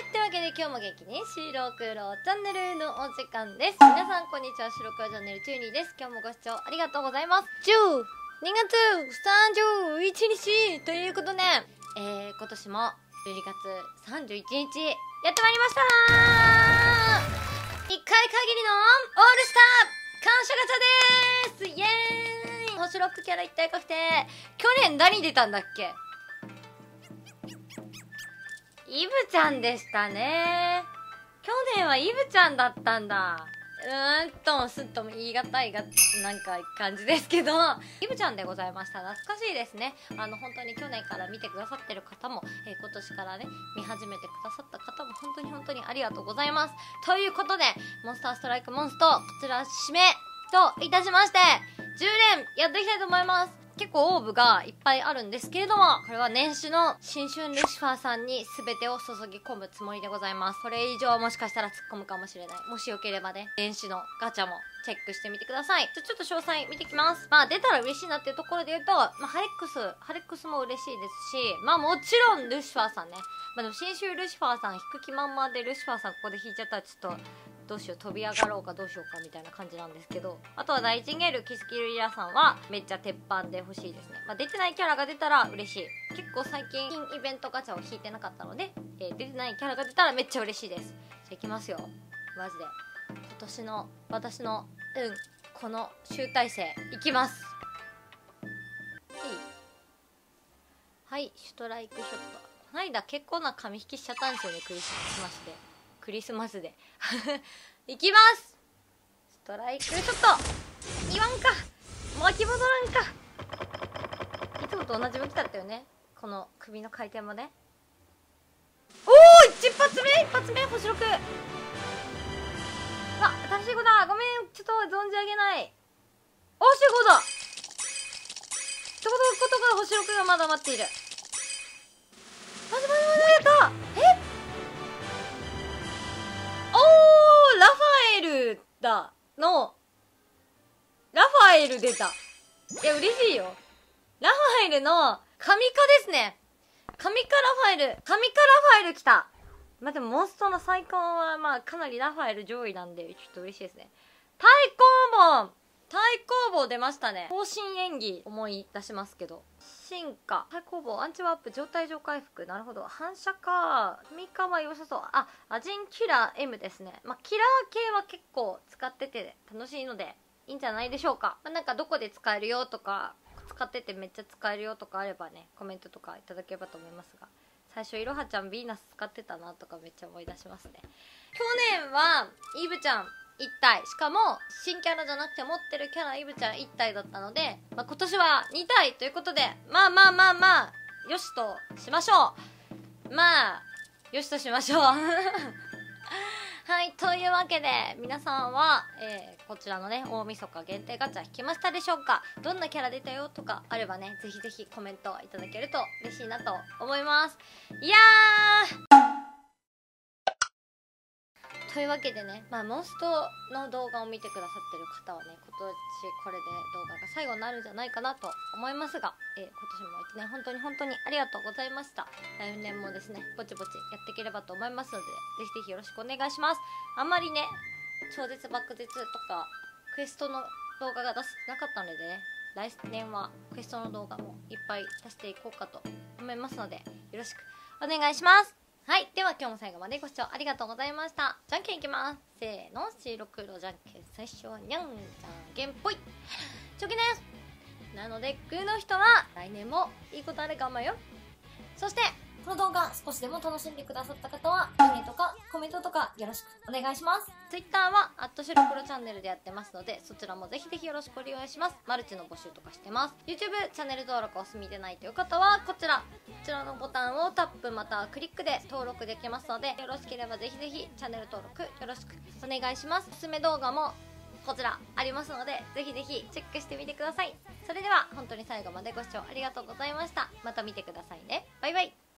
というわけで今日も元気に白黒チャンネルのお時間です。皆さんこんにちは、白黒チャンネルチューニーです。今日もご視聴ありがとうございます。12月31日ということで、今年も12月31日やってまいりました。1回限りのオールスター感謝ガチャです。イエーイ。星6キャラ一体確定。去年誰に出たんだっけ？イブちゃんでしたね。去年はイブちゃんだったんだ。すっとも言い難いなんか感じですけど、イブちゃんでございました。懐かしいですね。本当に去年から見てくださってる方も、今年からね、見始めてくださった方も本当にありがとうございます。ということで、モンスターストライクモンスト、こちら指名といたしまして、10連やっていきたいと思います。結構オーブがいっぱいあるんですけれども、これは年始の新春ルシファーさんに全てを注ぎ込むつもりでございます。これ以上もしかしたら突っ込むかもしれない。もしよければね、年始のガチャもチェックしてみてください。ちょっと詳細見てきます。出たら嬉しいなっていうところで言うと、ハレックスも嬉しいですし、もちろんルシファーさんね。でも新春ルシファーさん引く気満々でルシファーさんここで引いちゃったらちょっと、どうしよう、飛び上がろうかどうしようかみたいな感じなんですけど、あとは第一ゲールキスキルリラさんはめっちゃ鉄板で欲しいですね。出てないキャラが出たら嬉しい。結構最近イベントガチャを引いてなかったので、出てないキャラが出たらめっちゃ嬉しいです。じゃあいきますよ、マジで。今年の私のこの集大成いきます。はい、シュトライクショット。この間結構な紙引きしちゃったんですよね、クリスマスでいきます。ストライクショット。言わんか、巻き戻らんか。いつもと同じ向きだったよね、この首の回転もね。おお、一発目星6。新しい子だ。ごめん、ちょっと存じ上げない。おしい子だってことが星6がまだ待っている。やった。ラファエルだのラファエル出た。いや嬉しいよ。ラファエルの神化ですね。神化ラファエル来た。でもモンストの最高はかなりラファエル上位なんでちょっと嬉しいですね。対抗棒出ましたね。方針演技思い出しますけど、進化対抗棒アンチワープ状態上回復。なるほど、反射か。神化は良さそう。アジンキラー M ですね。キラー系は結構使ってて楽しいのでいいんじゃないでしょうか。なんかどこで使えるよとか、使っててめっちゃ使えるよとかあればね、コメントとかいただければと思いますが、最初いろはちゃんヴィーナス使ってたなとかめっちゃ思い出しますね。去年はイブちゃん1体、しかも新キャラじゃなくて持ってるキャライブちゃん1体だったので、今年は2体ということで、よしとしましょう。よしとしましょうはい、というわけで皆さんは、こちらのね大晦日限定ガチャ引きましたでしょうか。どんなキャラ出たよとかあればね、ぜひコメントいただけると嬉しいなと思います。いやというわけでね、モンストの動画を見てくださってる方はね、今年これで動画が最後になるんじゃないかなと思いますが、今年も1年本当にありがとうございました。来年もですね、ぼちぼちやっていければと思いますので、ぜひよろしくお願いします。あんまりね、超絶爆絶とかクエストの動画が出せてなかったのでね、来年はクエストの動画もいっぱい出していこうかと思いますので、よろしくお願いします。はい。では今日も最後までご視聴ありがとうございました。じゃんけんいきます。せーの、白黒じゃんけん。最初はにゃん、じゃんけんぽい。チョキです。なので、グーの人は来年もいいことあるかもよ。そして、この動画少しでも楽しんでくださった方は、いいねとかコメントとかよろしくお願いします。Twitter は白黒チャンネルでやってますので、そちらもぜひよろしくお願いします。マルチの募集とかしてます。YouTube チャンネル登録お済みでないという方は、こちらのボタンをタップまたはクリックで登録できますので、よろしければぜひチャンネル登録よろしくお願いします。おすすめ動画もこちらありますので、ぜひチェックしてみてください。それでは本当に最後までご視聴ありがとうございました。また見てくださいね。バイバイ。